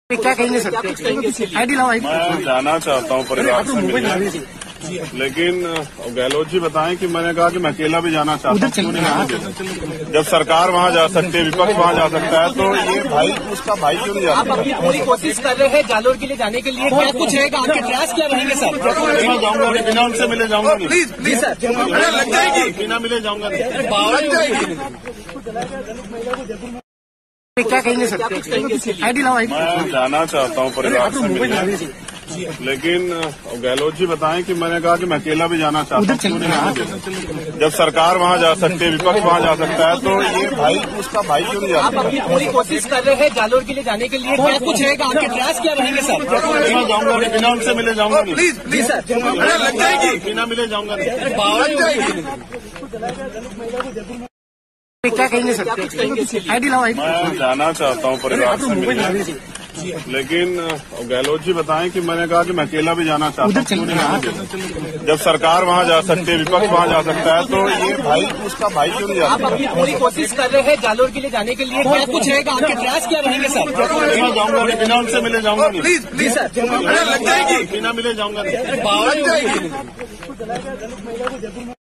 क्या कहेंगे sir? ID लाओ। मैं जाना चाहता हूँ परिवार से मिलने, लेकिन गहलोत जी बताएं कि मैंने कहा कि मैं अकेला भी जाना चाहता हूँ। जब सरकार वहाँ जा सकती है, विपक्ष वहाँ जा सकता है, तो ये भाई उसका भाई क्यों नहीं जा सकता? आप अपनी पूरी कोशिश कर रहे हैं जालोर के लिए जाने के लिए, क्या कुछ रहेगा? आपके प्रयास क्या रहेंगे सर? मैं जाऊंगा, बिना उनसे मिले जाऊंगा नहीं। प्लीज सर, लग जाएगी, बिना मिले जाऊंगा नहीं। क्या कहेंगे सर? आईडी लाओ। मैं जाना चाहता हूँ परिवार से मिलने, लेकिन गहलोत जी बताएं कि मैंने कहा कि मैं अकेला भी जाना चाहता हूँ। जब सरकार वहाँ जा सकती है, विपक्ष वहाँ जा सकता है, तो ये भाई उसका भाई क्यों नहीं जा सकता? आप अपनी पूरी कोशिश कर रहे हैं जालोर के लिए जाने के लिए, क्या कुछ रहेगा? आपके प्रयास क्या रहेंगे सर? मैं जाऊंगा, बिना उनसे मिले जाऊंगा नहीं। प्लीज सर, लग जाएगी, बिना मिले जाऊंगा नहीं। क्या कहेंगे सर? आईडी लाओ। मैं जाना चाहता हूँ परिवार से मिलने, लेकिन गहलोत जी बताएं कि मैंने कहा कि मैं अकेला भी जाना चाहता हूँ। जब सरकार वहाँ जा सकती है, विपक्ष वहाँ जा सकता है, तो ये भाई उसका भाई क्यों नहीं जा सकता? आप अपनी पूरी कोशिश कर रहे हैं जालोर के लिए जाने के लिए, क्या कुछ रहेगा? आपके प्रयास क्या रहेंगे सर? मैं जाऊंगा, बिना उनसे मिले जाऊंगा नहीं। प्लीज सर, लग जाएगी, बिना मिले जाऊंगा नहीं।